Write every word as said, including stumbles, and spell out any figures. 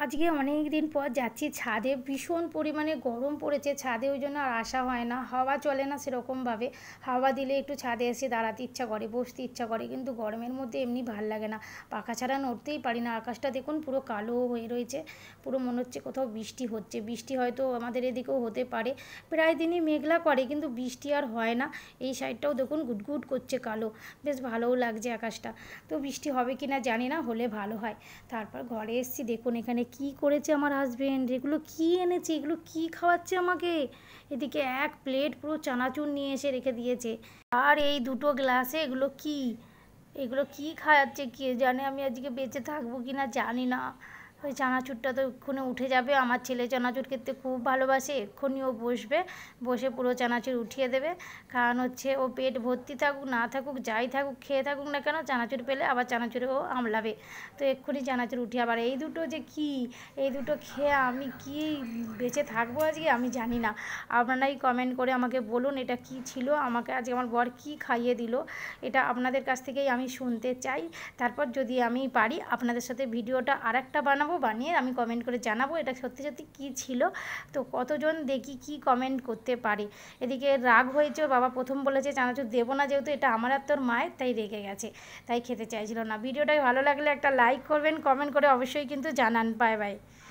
আজকে অনেক দিন পর যাচ্ছি ছাদে, ভীষণ পরিমাণে গরম পড়েছে ছাদে, ওই জন্য আর আসা হয় না। হাওয়া চলে না সেরকমভাবে, হাওয়া দিলে একটু ছাদে এসে দাঁড়াতে ইচ্ছা করে, বসতে ইচ্ছা করে, কিন্তু গরমের মধ্যে এমনি ভাল লাগে না, পাখা ছাড়া নড়তেই পারি না। আকাশটা দেখুন পুরো কালো হয়ে রয়েছে, পুরো মনে হচ্ছে কোথাও বৃষ্টি হচ্ছে। বৃষ্টি হয়তো আমাদের এদিকেও হতে পারে, প্রায় দিনই মেঘলা করে কিন্তু বৃষ্টি আর হয় না। এই সাইডটাও দেখুন গুটগুট করছে কালো, বেশ ভালোও লাগছে আকাশটা। তো বৃষ্টি হবে কি না জানি না, হলে ভালো হয়। তারপর ঘরে এসেছি, দেখুন এখানে কি করেছে আমার হাজবেন্ড, এগুলো কি এনেছে, এগুলো কি খাওয়াচ্ছে আমাকে। এদিকে এক প্লেট পুরো চানাচুর নিয়ে এসে রেখে দিয়েছে, আর এই দুটো গ্লাসে এগুলো কি, এগুলো কি খাওয়াচ্ছে কে জানে। আমি আজকে বেঁচে থাকবো কি না জানি না। ওই চানাচুরটা তো এক্ষুনি উঠে যাবে, আমার ছেলে চানাচুর খেতে খুব ভালোবাসে, এক্ষুনি ও বসবে, বসে পুরো চানাচুর উঠিয়ে দেবে। কারণ হচ্ছে ও পেট ভর্তি থাকুক না থাকুক, যাই থাকুক, খেয়ে থাকুক না কেন, চানাচুর পেলে আবার চানাচুরে ও আমলাবে। তো এক্ষুনি চানাচুর উঠিয়ে, আবার এই দুটো যে কি, এই দুটো খেয়ে আমি কি বেঁচে থাকবো আজকে আমি জানি না। আপনারাই কমেন্ট করে আমাকে বলুন এটা কি ছিল, আমাকে আজকে আমার বর কি খাইয়ে দিল, এটা আপনাদের কাছ থেকেই আমি শুনতে চাই। তারপর যদি আমি পারি আপনাদের সাথে ভিডিওটা আর একটা বানাবো, বানিয়ে আমি কমেন্ট করে জানাবো এটা সত্যি সত্যি কী ছিল। তো কতজন দেখি কি কমেন্ট করতে পারে। এদিকে রাগ হয়েছে, বাবা প্রথম বলেছে চানাচুর দেবো না, যেহেতু এটা আমার আর তোর মায়ের, তাই রেগে গেছে, তাই খেতে চাইছিল না। ভিডিওটাই ভালো লাগলে একটা লাইক করবেন, কমেন্ট করে অবশ্যই কিন্তু জানান। Bye by.